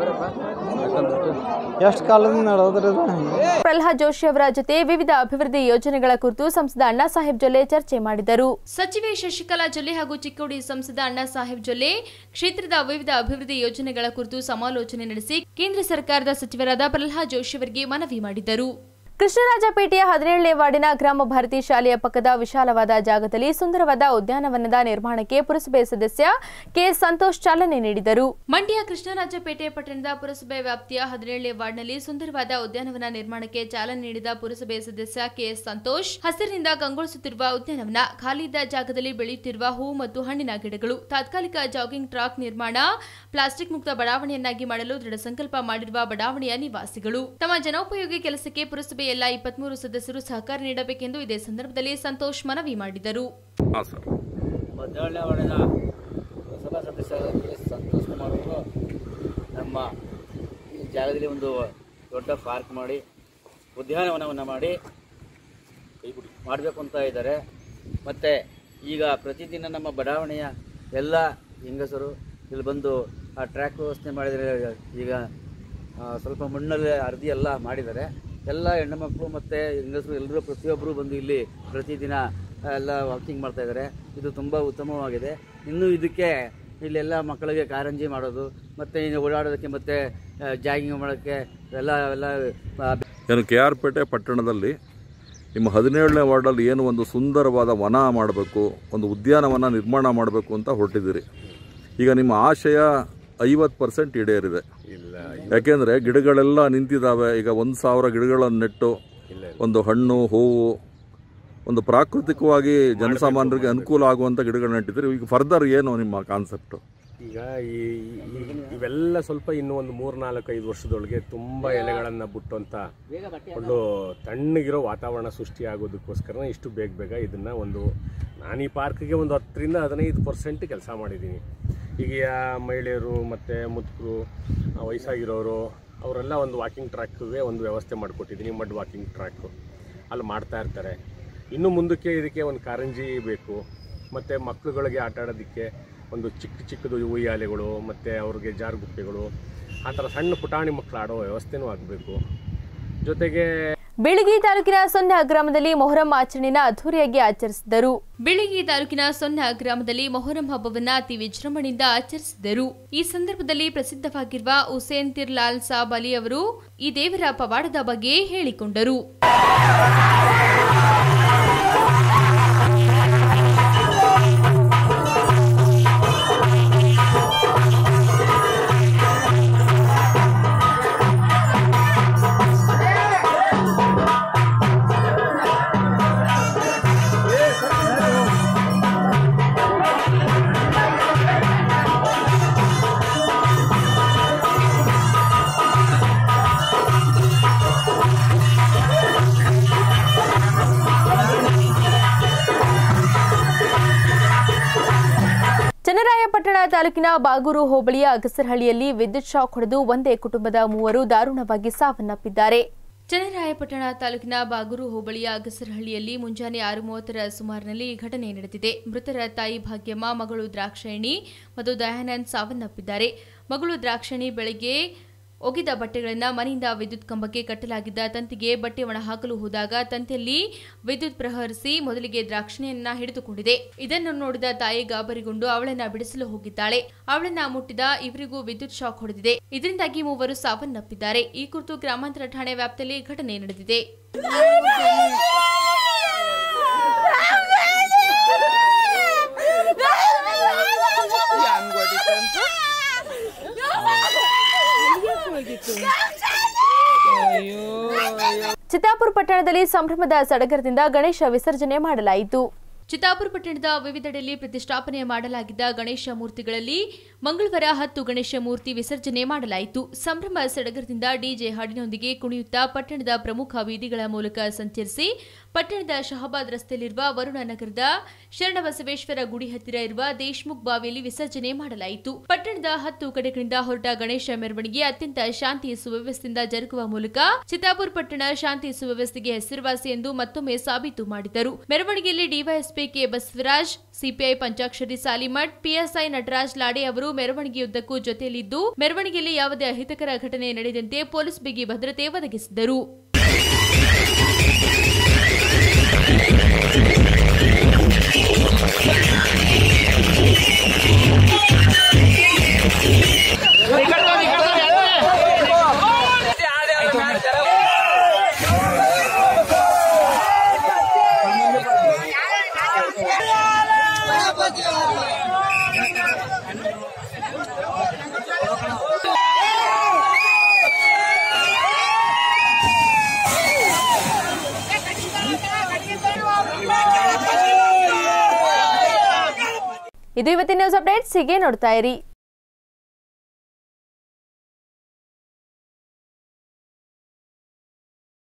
ಎಷ್ಟು ಕಾಲದಿಂದ ನಡೆಯೋದ್ರಿ? ಪ್ರಹ್ಲಾದ್ ಜೋಶಿ ಅವರ ಜೊತೆ ವಿವಿಧ ಅಭಿವೃದ್ಧಿ ಯೋಜನೆಗಳ ಕುರಿತು ಸಂಸದ ಅಣ್ಣಾ ಸಾಹೇಬ್ ಜೊಲ್ಲೆ ಚರ್ಚೆ ಮಾಡಿದರು. ಸಚಿವೆ ಶಶಿಕಲಾ ಜೊಲ್ಲೆ ಹಾಗೂ ಚಿಕ್ಕೋಡಿ ಸಂಸದ ಅಣ್ಣಾ ಸಾಹೇಬ್ ಜೊಲ್ಲೆ ಕ್ಷೇತ್ರದ ವಿವಿಧ ಅಭಿವೃದ್ಧಿ ಯೋಜನೆಗಳ ಕುರಿತು ಸಮಾಲೋಚನೆ ನಡೆಸಿ ಕೇಂದ್ರ ಸರ್ಕಾರದ ಸಚಿವರಾದ ಪ್ರಹ್ಲಾದ್ ಜೋಶಿ ಅವರಿಗೆ ಮನವಿ ಮಾಡಿದರು. ಕೃಷ್ಣರಾಜಪೇಟೆಯ ಹದಿನೇಳನೇ ವಾರ್ಡಿನ ಗ್ರಾಮ ಭಾರತಿ ಶಾಲೆಯ ಪಕ್ಕದ ವಿಶಾಲವಾದ ಜಾಗದಲ್ಲಿ ಸುಂದರವಾದ ಉದ್ಯಾನವನದ ನಿರ್ಮಾಣಕ್ಕೆ ಪುರಸಭೆ ಸದಸ್ಯ ಕೆ ಸಂತೋಷ್ ಚಾಲನೆ ನೀಡಿದರು. ಮಂಡ್ಯ ಕೃಷ್ಣರಾಜಪೇಟೆ ಪಟ್ಟಣದ ಪುರಸಭೆ ವ್ಯಾಪ್ತಿಯ ಹದಿನೇಳನೇ ವಾರ್ಡ್ನಲ್ಲಿ ಸುಂದರವಾದ ಉದ್ಯಾನವನ ನಿರ್ಮಾಣಕ್ಕೆ ಚಾಲನೆ ನೀಡಿದ ಪುರಸಭೆ ಸದಸ್ಯ ಕೆ ಸಂತೋಷ್ ಹಸಿರಿನಿಂದ ಕಂಗೊಳಿಸುತ್ತಿರುವ ಉದ್ಯಾನವನ, ಖಾಲಿದ್ದ ಜಾಗದಲ್ಲಿ ಬೆಳೆಯುತ್ತಿರುವ ಹೂ ಮತ್ತು ಹಣ್ಣಿನ ಗಿಡಗಳು, ತಾತ್ಕಾಲಿಕ ಜಾಗಿಂಗ್ ಟ್ರ್ಯಾಕ್ ನಿರ್ಮಾಣ, ಪ್ಲಾಸ್ಟಿಕ್ ಮುಕ್ತ ಬಡಾವಣೆಯನ್ನಾಗಿ ಮಾಡಲು ದೃಢ ಸಂಕಲ್ಪ ಮಾಡಿರುವ ಬಡಾವಣೆಯ ನಿವಾಸಿಗಳು ತಮ್ಮ ಜನೋಪಯೋಗಿ ಕೆಲಸಕ್ಕೆ ಪುರಸಭೆ ಎಲ್ಲ ಇಪ್ಪತ್ಮೂರು ಸದಸ್ಯರು ಸಹಕಾರ ನೀಡಬೇಕೆಂದು ಇದೇ ಸಂದರ್ಭದಲ್ಲಿ ಸಂತೋಷ್ ಮನವಿ ಮಾಡಿದರು. ಹದಿನೇಳನೇ ವಾರ್ಡಿನ ಸಭಾ ಸದಸ್ಯರಾಗಿ ಸಂತೋಷ್ ಕುಮಾರ್ ಅವರು ನಮ್ಮ ಈ ಜಾಗದಲ್ಲಿ ಒಂದು ದೊಡ್ಡ ಪಾರ್ಕ್ ಮಾಡಿ ಉದ್ಯಾನವನವನ್ನು ಮಾಡಿ ಮಾಡಬೇಕು ಅಂತ ಇದ್ದಾರೆ. ಮತ್ತು ಈಗ ಪ್ರತಿದಿನ ನಮ್ಮ ಬಡಾವಣೆಯ ಎಲ್ಲ ಹೆಂಗಸರು ಇಲ್ಲಿ ಬಂದು ಆ ಟ್ರ್ಯಾಕ್ ವ್ಯವಸ್ಥೆ ಮಾಡಿದರೆ ಈಗ ಸ್ವಲ್ಪ ಮಣ್ಣಲ್ಲಿ ಅರ್ಧಿ ಎಲ್ಲ ಮಾಡಿದ್ದಾರೆ. ಎಲ್ಲ ಹೆಣ್ಣು ಮಕ್ಕಳು ಮತ್ತು ಹೆಂಗಸರು ಎಲ್ಲರೂ ಪ್ರತಿಯೊಬ್ಬರು ಬಂದು ಇಲ್ಲಿ ಪ್ರತಿದಿನ ಎಲ್ಲ ವಾಕಿಂಗ್ ಮಾಡ್ತಾಯಿದ್ದಾರೆ. ಇದು ತುಂಬ ಉತ್ತಮವಾಗಿದೆ. ಇನ್ನೂ ಇದಕ್ಕೆ ಇಲ್ಲೆಲ್ಲ ಮಕ್ಕಳಿಗೆ ಕಾರಂಜಿ ಮಾಡೋದು ಮತ್ತು ಇನ್ನು ಓಡಾಡೋದಕ್ಕೆ ಮತ್ತು ಜಾಗಿಂಗ್ ಮಾಡೋಕ್ಕೆ ಎಲ್ಲ ಎಲ್ಲ ಏನು ಕೆ ಆರ್ ಪೇಟೆ ಪಟ್ಟಣದಲ್ಲಿ ನಿಮ್ಮ ಹದಿನೇಳನೇ ವಾರ್ಡಲ್ಲಿ ಏನು ಒಂದು ಸುಂದರವಾದ ವನ ಮಾಡಬೇಕು, ಒಂದು ಉದ್ಯಾನವನ ನಿರ್ಮಾಣ ಮಾಡಬೇಕು ಅಂತ ಹೊರಟಿದ್ದೀರಿ. ಈಗ ನಿಮ್ಮ ಆಶಯ ಐವತ್ತು ಪರ್ಸೆಂಟ್ ಈಡೇರಿದೆ. ಯಾಕೆಂದರೆ ಗಿಡಗಳೆಲ್ಲ ನಿಂತಿದ್ದಾವೆ. ಈಗ ಒಂದು ಸಾವಿರ ಗಿಡಗಳನ್ನು ನೆಟ್ಟು ಒಂದು ಹಣ್ಣು ಹೂವು ಒಂದು ಪ್ರಾಕೃತಿಕವಾಗಿ ಜನಸಾಮಾನ್ಯರಿಗೆ ಅನುಕೂಲ ಆಗುವಂಥ ಗಿಡಗಳನ್ನ ನೆಟ್ಟಿದ್ದೀರಿ. ಈಗ ಫರ್ದರ್ ಏನು ನಿಮ್ಮ ಕಾನ್ಸೆಪ್ಟು? ಈಗ ಈ ಇವೆಲ್ಲ ಸ್ವಲ್ಪ ಇನ್ನೂ ಒಂದು ಮೂರು ನಾಲ್ಕು ಐದು ವರ್ಷದೊಳಗೆ ತುಂಬ ಎಲೆಗಳನ್ನು ಬಿಟ್ಟುವಂಥ ಒಂದು ತಣ್ಣಗಿರೋ ವಾತಾವರಣ ಸೃಷ್ಟಿಯಾಗೋದಕ್ಕೋಸ್ಕರ ಇಷ್ಟು ಬೇಗ ಬೇಗ ಇದನ್ನು ಒಂದು ನಾನು ಈ ಪಾರ್ಕಿಗೆ ಒಂದು ಹತ್ತರಿಂದ ಹದಿನೈದು ಪರ್ಸೆಂಟ್ ಕೆಲಸ ಮಾಡಿದ್ದೀನಿ. ಈಗ ಮಹಿಳೆಯರು ಮತ್ತು ಮುದುಕರು ವಯಸ್ಸಾಗಿರೋರು ಅವರೆಲ್ಲ ಒಂದು ವಾಕಿಂಗ್ ಟ್ರ್ಯಾಕ್ಗೆ ಒಂದು ವ್ಯವಸ್ಥೆ ಮಾಡಿಕೊಟ್ಟಿದ್ದೀನಿ. ಮಡ್ ವಾಕಿಂಗ್ ಟ್ರ್ಯಾಕು ಅಲ್ಲಿ ಮಾಡ್ತಾ ಇರ್ತಾರೆ. ಇನ್ನು ಮುಂದಕ್ಕೆ ಇದಕ್ಕೆ ಒಂದು ಕಾರಂಜಿ ಬೇಕು. ಮತ್ತು ಮಕ್ಕಳುಗಳಿಗೆ ಆಟ ಆಡೋದಕ್ಕೆ ಒಂದು ಚಿಕ್ಕ ಚಿಕ್ಕದು ಉಯ್ಯಾಲೆಗಳು ಮತ್ತು ಅವ್ರಿಗೆ ಜಾರುಗುಪ್ಪೆಗಳು ಆ ಥರ ಸಣ್ಣ ಪುಟಾಣಿ ಮಕ್ಕಳು ಆಡೋ ವ್ಯವಸ್ಥೆನೂ ಆಗಬೇಕು. ಜೊತೆಗೆ ಬೀಳಗಿ ತಾಲೂಕಿನ ಸೊನ್ನ ಗ್ರಾಮದಲ್ಲಿ ಮೊಹರಂ ಆಚರಣೆಯನ್ನು ಅದ್ದೂರಿಯಾಗಿ ಆಚರಿಸಿದರು. ಬೀಳಗಿ ತಾಲೂಕಿನ ಸೊನ್ನ ಗ್ರಾಮದಲ್ಲಿ ಮೊಹರಂ ಹಬ್ಬವನ್ನ ಅತಿ ವಿಜೃಂಭಣೆಯಿಂದ ಆಚರಿಸಿದರು. ಈ ಸಂದರ್ಭದಲ್ಲಿ ಪ್ರಸಿದ್ಧವಾಗಿರುವ ಹುಸೇನ್ ತಿರ್ಲಾಲ್ ಸಾಬ್ ಅಲಿ ಅವರು ಈ ದೇವರ ಪವಾಡದ ಬಗ್ಗೆ ಹೇಳಿಕೊಂಡರು. ತಾಲೂಕಿನ ಬಾಗೂರು ಹೋಬಳಿಯ ಅಗಸರಹಳ್ಳಿಯಲ್ಲಿ ವಿದ್ಯುತ್ ಶಾಕ್ ಹೊಡೆದು ಒಂದೇ ಕುಟುಂಬದ ಮೂವರು ದಾರುಣವಾಗಿ ಸಾವನ್ನಪ್ಪಿದ್ದಾರೆ. ಚನ್ನರಾಯಪಟ್ಟಣ ತಾಲೂಕಿನ ಬಾಗೂರು ಹೋಬಳಿಯ ಅಗಸರಹಳ್ಳಿಯಲ್ಲಿ ಮುಂಜಾನೆ ಆರು ಮೂವತ್ತರ ಸುಮಾರಿನಲ್ಲಿ ಈ ಘಟನೆ ನಡೆದಿದೆ. ಮೃತರ ತಾಯಿ ಭಾಗ್ಯಮ್ಮ, ಮಗಳು ದ್ರಾಕ್ಷಾಯಣಿ ಮತ್ತು ದಯಾನಂದ್ ಸಾವನ್ನಪ್ಪಿದ್ದಾರೆ. ಮಗಳು ದ್ರಾಕ್ಷಾಯಣಿ ಬೆಳಗ್ಗೆ ಒಗೆದ ಬಟ್ಟೆಗಳನ್ನು ಮನೆಯಿಂದ ವಿದ್ಯುತ್ ಕಂಬಕ್ಕೆ ಕಟ್ಟಲಾಗಿದ್ದ ತಂತಿಗೆ ಬಟ್ಟೆ ಒಣ ಹಾಕಲು ಹೋದಾಗ ತಂತಿಯಲ್ಲಿ ವಿದ್ಯುತ್ ಪ್ರಹರಿಸಿ ಮೊದಲಿಗೆ ದ್ರಾಕ್ಷಿಣಿಯನ್ನ ಹಿಡಿದುಕೊಂಡಿದೆ. ಇದನ್ನು ನೋಡಿದ ತಾಯಿ ಗಾಬರಿಗೊಂಡು ಅವಳನ್ನ ಬಿಡಿಸಲು ಹೋಗಿದ್ದಾಳೆ. ಅವಳನ್ನ ಮುಟ್ಟಿದ ಇವರಿಗೂ ವಿದ್ಯುತ್ ಶಾಕ್ ಹೊಡೆದಿದೆ. ಇದರಿಂದಾಗಿ ಮೂವರು ಸಾವನ್ನಪ್ಪಿದ್ದಾರೆ. ಈ ಕುರಿತು ಗ್ರಾಮಾಂತರ ಠಾಣೆ ವ್ಯಾಪ್ತಿಯಲ್ಲಿ ಘಟನೆ ನಡೆದಿದೆ. ಚಿತ್ತಾಪುರ ಪಟ್ಟಣದಲ್ಲಿ ಸಂಭ್ರಮದ ಸಡಗರದಿಂದ ಗಣೇಶ ವಿಸರ್ಜನೆ ಮಾಡಲಾಯಿತು. ಚಿತ್ತಾಪುರ ಪಟ್ಟಣದ ವಿವಿಧೆಡೆಯಲ್ಲಿ ಪ್ರತಿಷ್ಠಾಪನೆ ಮಾಡಲಾಗಿದ್ದ ಗಣೇಶ ಮೂರ್ತಿಗಳಲ್ಲಿ ಮಂಗಳವಾರ ಹತ್ತು ಗಣೇಶ ಮೂರ್ತಿ ವಿಸರ್ಜನೆ ಮಾಡಲಾಯಿತು. ಸಂಭ್ರಮ ಸಡಗರದಿಂದ ಡಿಜೆ ಹಾಡಿನೊಂದಿಗೆ ಕುಣಿಯುತ್ತಾ ಪಟ್ಟಣದ ಪ್ರಮುಖ ಬೀದಿಗಳ ಮೂಲಕ ಸಂಚರಿಸಿ ಪಟ್ಟಣದ ಶಹಬಾದ್ ರಸ್ತೆಯಲ್ಲಿರುವ ವರುಣ ನಗರದ ಶರಣಬಸವೇಶ್ವರ ಗುಡಿ ಹತ್ತಿರ ಇರುವ ದೇಶ್ಮುಖ್ ಬಾವಿಯಲ್ಲಿ ವಿಸರ್ಜನೆ ಮಾಡಲಾಯಿತು. ಪಟ್ಟಣದ ಹತ್ತು ಕಡೆಗಳಿಂದ ಹೊರಟ ಗಣೇಶ ಮೆರವಣಿಗೆ ಅತ್ಯಂತ ಶಾಂತಿ ಸುವ್ಯವಸ್ಥೆಯಿಂದ ಜರುಗುವ ಮೂಲಕ ಚಿತ್ತಾಪುರ ಪಟ್ಟಣ ಶಾಂತಿ ಸುವ್ಯವಸ್ಥೆಗೆ ಹೆಸರುವಾಸಿ ಎಂದು ಮತ್ತೊಮ್ಮೆ ಸಾಬೀತು ಮಾಡಿದರು. ಮೆರವಣಿಗೆಯಲ್ಲಿ DYSP K Basavaraj, CPI Panchakshari Salimath, PSI Nataraj Lade ಅವರು ಮೆರವಣಿಗೆಯುದ್ದಕ್ಕೂ ಜೊತೆಯಲ್ಲಿದ್ದು ಮೆರವಣಿಗೆಯಲ್ಲಿ ಯಾವುದೇ ಅಹಿತಕರ ಘಟನೆ ನಡೆದಂತೆ ಪೊಲೀಸ್ ಬಿಗಿ ಭದ್ರತೆ ಒದಗಿಸಿದ್ದರು. ಇದು ಇವತ್ತಿನ ನ್ಯೂಸ್ ಅಪ್ಡೇಟ್ಸ್. ಹೀಗೆ ನೋಡ್ತಾ ಇರಿ.